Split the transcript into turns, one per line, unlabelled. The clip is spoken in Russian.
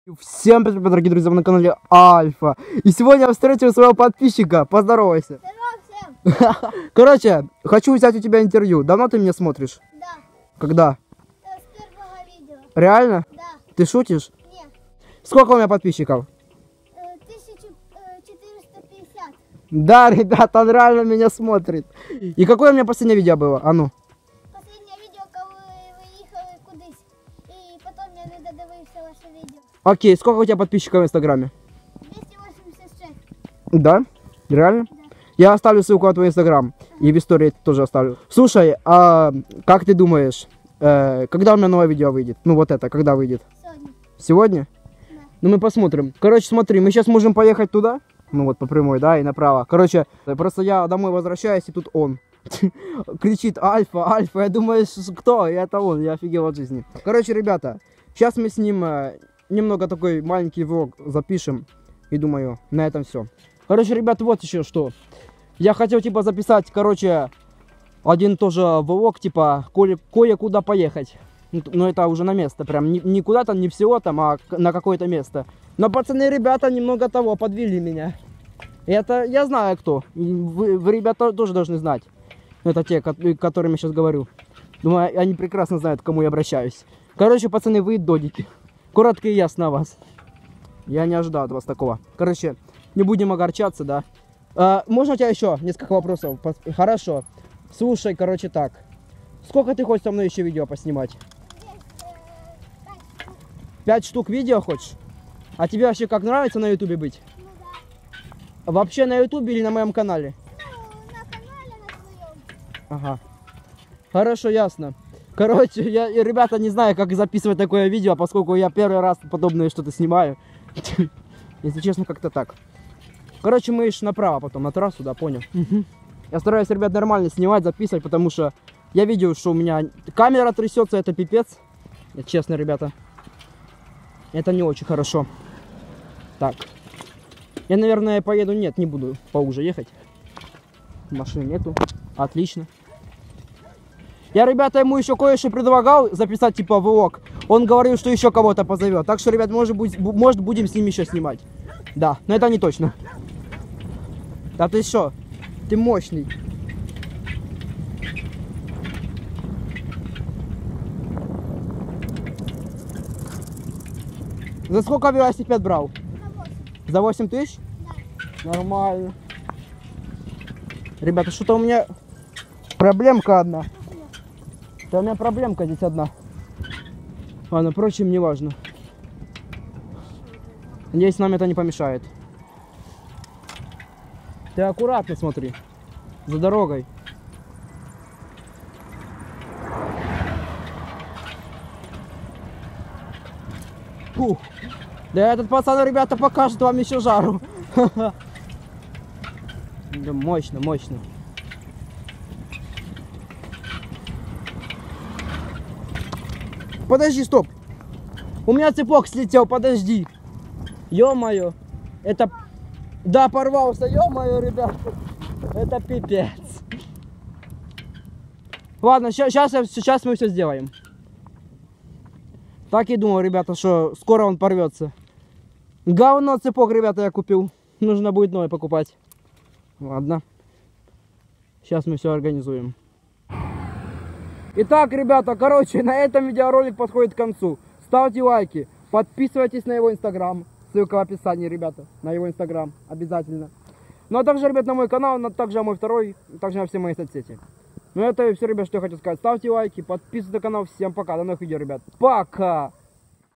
Всем привет, дорогие друзья, вы на канале Альфа. И сегодня я встретил своего подписчика. Поздоровайся.
Здорово всем.
Короче, хочу взять у тебя интервью. Давно ты меня смотришь?
Да.
Когда?
С первого видео.
Реально?
Да.
Ты шутишь?
Нет.
Сколько у меня подписчиков?
1450.
Да, ребята, он реально меня смотрит. И какое у меня последнее видео было? А ну.
Последнее видео, коли ви їхали кудись. І потім я не додивився ваше відео.
Окей, сколько у тебя подписчиков в Инстаграме?
286.
Да? Реально?
Да.
Я оставлю ссылку на твой Инстаграм. И в истории тоже оставлю. Слушай, а как ты думаешь, когда у меня новое видео выйдет? Ну вот это, когда выйдет?
Сьогодні.
Сегодня?
Да.
Ну мы посмотрим. Короче, смотри, мы сейчас можем поехать туда. Ну вот по прямой, да, и направо. Короче, просто я домой возвращаюсь, и тут он. Кричит: Альфа, Альфа. Я думаю, кто? И это он. Я офигел от жизни. Короче, ребята, сейчас мы с ним немного такой маленький влог запишем. И думаю, на этом все. Короче, ребят, вот еще что. Я хотел, типа, записать, короче, один тоже влог, типа, кое-куда поехать. Но это уже на место, прям не куда-то, не всего там, а на какое-то место. Но пацаны, ребята, немного того подвели меня. Это я знаю кто. И вы, ребята, тоже должны знать. Это те, которым я сейчас говорю. Думаю, они прекрасно знают, к кому я обращаюсь. Короче, пацаны, вы додики. Коротко и ясно о вас. Я не ожидал от вас такого. Короче, не будем огорчаться, да. Можно у тебя еще несколько вопросов? Хорошо. Слушай, короче, так. Сколько ты хочешь со мной еще видео поснимать? 5 штук видео хочешь? А тебе вообще как нравится на ютубе быть?
Ну да.
Вообще на ютубе или на моем канале?
Ну, на канале на своем.
Ага. Хорошо, ясно. Короче, я, ребята, не знаю, как записывать такое видео, поскольку я первый раз подобное что-то снимаю. Если честно, как-то так. Короче, мы ищем направо потом, на трассу, да, понял? Я стараюсь, ребят, нормально снимать, записывать, потому что я видел, что у меня камера трясется, это пипец. Это честно, ребята. Это не очень хорошо. Так. Я, наверное, поеду. Нет, не буду поуже ехать. Машины нету. Отлично. Я, ребята, ему еще кое-что предлагал записать, типа, влог. Он говорил, что еще кого-то позовет. Так что, ребят, может, будем с ним еще снимать. Да, но это не точно. Да ты что? Ты мощный. За сколько велосипед брал? За 8 тысяч?
Да.
Нормально. Ребята, что-то у меня проблемка одна. Да у меня проблемка здесь одна. Ладно, впрочем, не важно. Надеюсь, нам это не помешает. Ты аккуратно смотри. За дорогой. Фух. Да этот пацан, ребята, покажет вам еще жару. Да, мощно, мощно. Подожди, стоп. У меня цепок слетел, подожди. Ё-моё. Это... Да, порвался, ё-моё, ребята. Это пипец. Ладно, сейчас мы все сделаем. Так и думал, ребята, что скоро он порвется. Говно цепок, ребята, я купил. Нужно будет новый покупать. Ладно. Сейчас мы все организуем. Итак, ребята, короче, на этом видеоролик подходит к концу. Ставьте лайки, подписывайтесь на его инстаграм. Ссылка в описании, ребята, на его инстаграм. Обязательно. Ну а также, ребят, на мой канал, также на мой второй, также на все мои соцсети. Ну это все, ребят, что я хочу сказать. Ставьте лайки, подписывайтесь на канал. Всем пока, до новых видео, ребят. Пока!